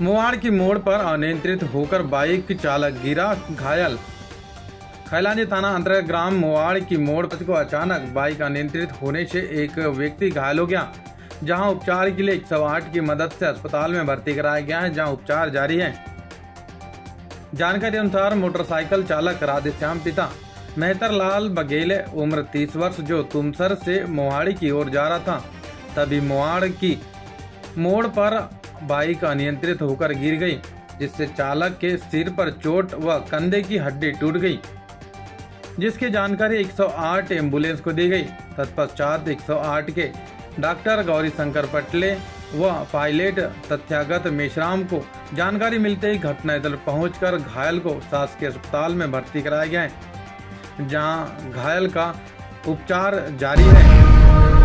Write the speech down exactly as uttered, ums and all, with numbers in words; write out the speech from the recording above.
मोवाड़ की मोड़ पर अनियंत्रित होकर बाइक चालक गिरा, घायल। खैलानी थाना अंतर्गत ग्राम मोवाड़ की मोड़ को अचानक बाइक अनियंत्रित होने से एक व्यक्ति घायल हो गया, जहां उपचार के लिए एक सौ आठ की मदद से अस्पताल में भर्ती कराया गया है, जहां उपचार जारी है। जानकारी अनुसार मोटरसाइकिल चालक राधेश्याम पिता मेहतर लाल बघेल उम्र तीस वर्ष जो तुमसर से मोहाड़ी की ओर जा रहा था, तभी मोवाड़ की मोड़ पर बाइक अनियंत्रित होकर गिर गई, जिससे चालक के सिर पर चोट व कंधे की हड्डी टूट गई, जिसकी जानकारी एक सौ आठ एम्बुलेंस को दी गई। तत्पश्चात एक सौ आठ के डॉक्टर गौरी शंकर पटले व पायलट तथ्यागत मेश्राम को जानकारी मिलते ही घटनास्थल पहुंचकर घायल को शासकीय अस्पताल में भर्ती कराया गया है, जहां घायल का उपचार जारी है।